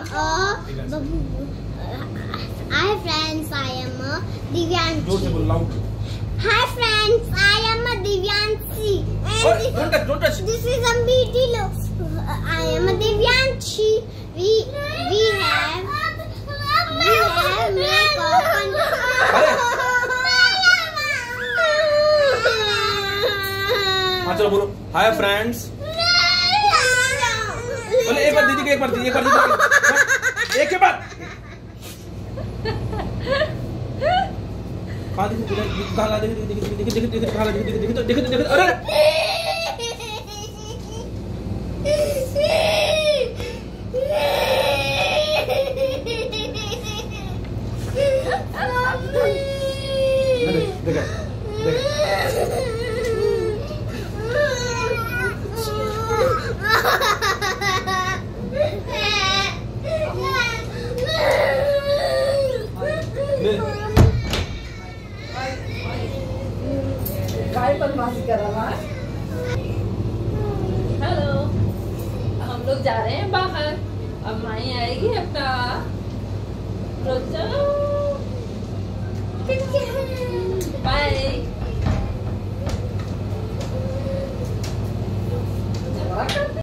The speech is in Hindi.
Hi friends, I am Divyanshi. जोर से बोलो, loud. Hi friends, I am Divyanshi. Don't touch. This is Ambiti. I am Divyanshi. We have makeup and हाँ चलो बोलो. Hi friends. बोले एक बार दीदी के एक बार एक के बाद. कहाँ देखो अरे काय बदमाशी कर रहा है? हेलो, हम लोग जा रहे हैं बाहर. अब माही आएगी अपना. चलो.